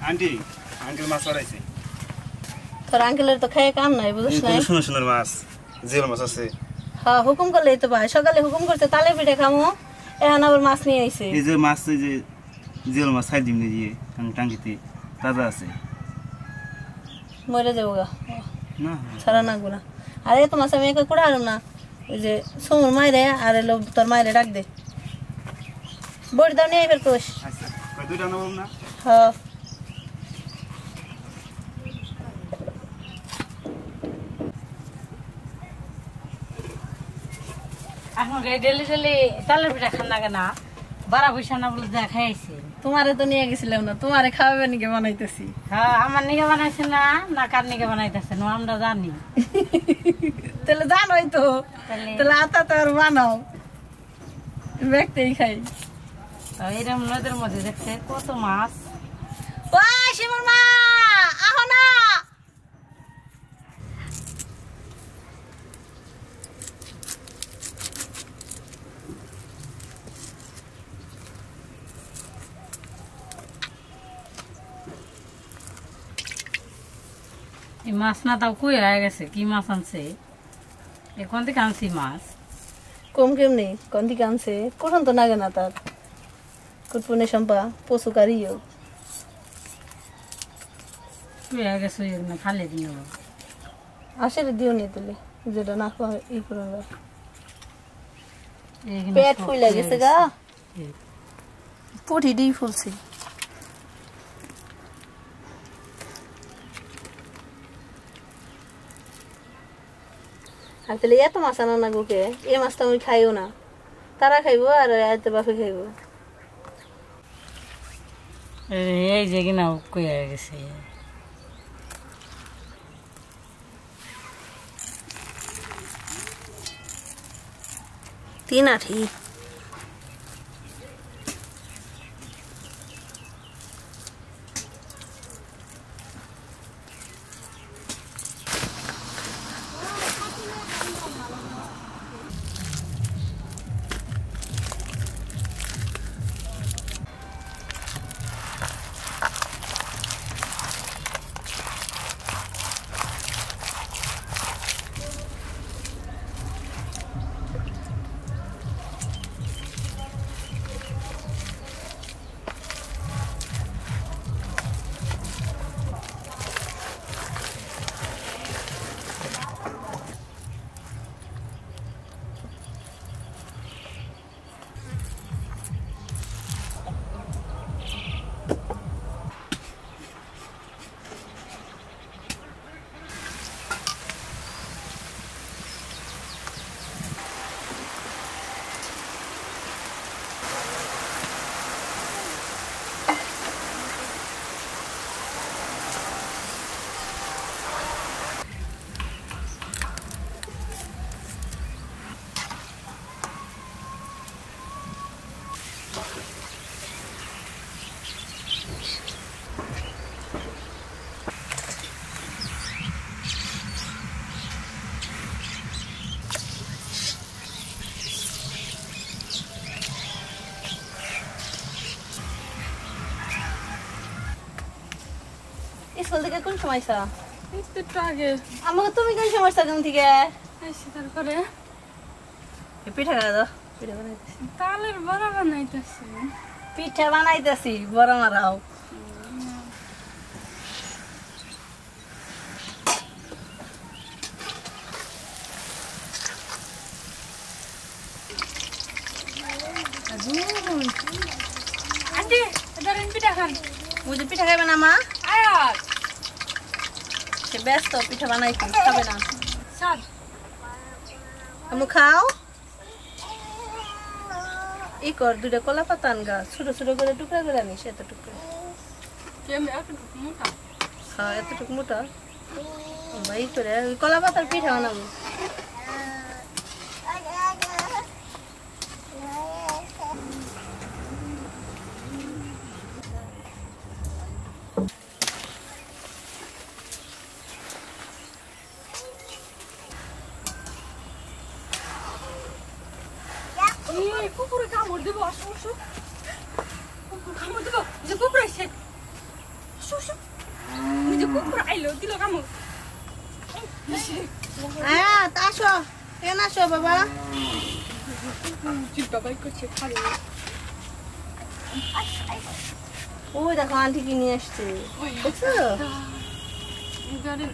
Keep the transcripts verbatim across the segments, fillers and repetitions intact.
Aunty uncle মাছ ধরাইছে তোর আঙ্কেলের তো খেয়ে কাম নাই বুঝছ না সুন্দর সুন্দর মাছ জিওল মাছ আছে হ্যাঁ হুকুম করলেই তো ভাই সকালে হুকুম করতে তালে পিঠে খামু এখন আবার মাছ নিয়ে আইছে এই যে মাছ এই যে জিওল মাছ খাই দিমনি দিয়ে টাঙ্গিতে তাজা আছে মরে যাবো গা না ছাড়া না গুনা আর এত মাছ আমি একা করে হারুম না ওই যে সুমুর মাইরে আর এলো তোর মাইরে ডাক দে বড় দাও নিয়ে এবার কোষ আচ্ছা কই দুইটা নেব না হ্যাঁ এখন ডেলি ডেলি তালের পিঠা খান লাগে না বারা পয়সা না বলে যা খাইছি তোমারে তো নিয়ে গেছিলাম না তোমারে খাওয়াবে নাকি বানাইতেছি হ্যাঁ আমার নিকে বানাইছে না না কার নিকে বানাইতেছে না আমরা জানি তাহলে জানোই তো তাহলে আতা তো আর বানাও ব্যক্তিই খাই এইরকম নদীর মধ্যে দেখছে কত মাছ ও শিমুর মা আহো না এই মাছ না তাও কই হয়ে গেছে কি মাছ আনছে এখন থেকে আনছি মাছ কম কেমনি কোন দিকে আনছে কোন তো নাগে না তার কুটপুনে সম্পা পশু কারিও কই হয়ে গেছে না খালি দিন আসে রে দিও নি তুলে যেটা না খাওয়া ই করবে এইখানে পেট ফুলে গেছে গা পটি ডি ফুলছে আর তাহলে এত মাছ আনো না গোকে এই মাছটা আমি খাইও না তারা খাইবো আর এত বাপে খাইবো এই যে কিনা কই হয়ে গেছে তিন আঠি স্কুল থেকে কোন সময় আসা একটু আগে আমাকে তুমি কোন সময় আসা কোন থেকে এসে তারপরে পিঠা খাওয়া দাও পিঠা বানাইতেছি তালের বড়া বানাইতেছি পিঠা বানাইতেছি বড় মারাও আন্টি ধরেন পিঠা খান বুঝে পিঠা খাবে না মা আয়াত সে ব্যস্ত পিঠা বানাইছি খাবে না সাত আমি খাও ই কর দুটা কলা পাতা আনগা ছোট ছোট করে টুকরা করে আনিস এতটুকু করে কেমন একটু মোটা হ্যাঁ এতটুকু মোটা ভাই করে ওই কলা পাতার পিঠা বানাবো কুকুরে কামড় দেবো আসো আসো কুকুর কামড় দেবো যে কুকুর এসে আসো কুকুর আইলো দিল কামড় হ্যাঁ আসো কেন আসো বাবা জিপটা বাই করছে খালি ওই দেখো আন্টি কি নিয়ে আসছে দেখছো গার্ডেন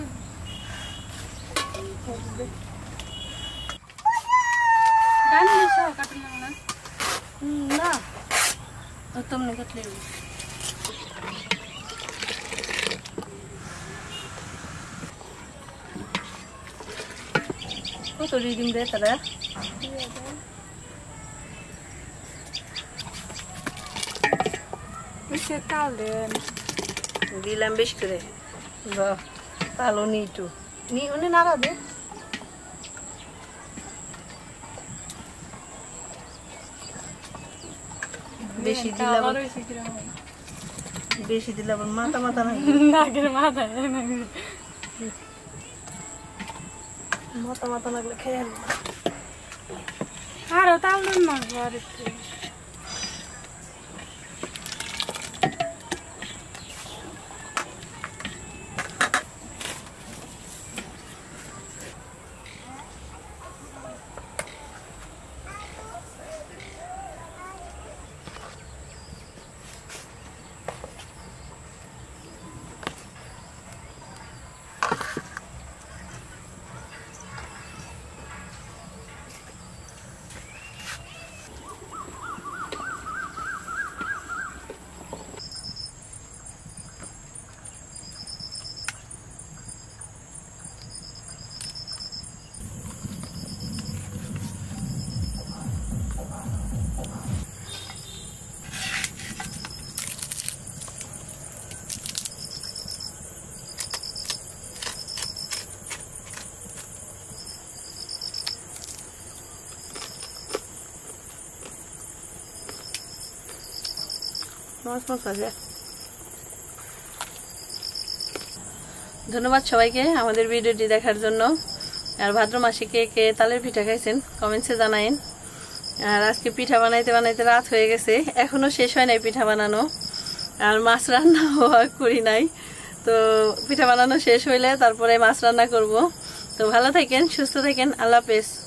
গান নিছো কাটুন না না तुमने कटले কত রিডিং দে তারা মিশে কাল দেন দিলাম বেশ করে বাহ তালো নিটু নি উনি নাড়া দে বেশি দিলে আবার বেশি দিলে আবার মাথা মাথা নাই নাগের মাথা মাথা মাথা লাগলে খেয়ে আরো তাল মারবো আর একটু ধন্যবাদ সবাইকে আমাদের ভিডিওটি দেখার জন্য আর ভাদ্র মাসে কে কে তালের পিঠা খাইছেন কমেন্টসে জানাইন আর আজকে পিঠা বানাইতে বানাইতে রাত হয়ে গেছে এখনো শেষ হয় নাই পিঠা বানানো আর মাছ রান্না করি নাই তো পিঠা বানানো শেষ হইলে তারপরে মাছ রান্না করব তো ভালো থাকেন সুস্থ থাকেন আল্লাহ হাফেজ।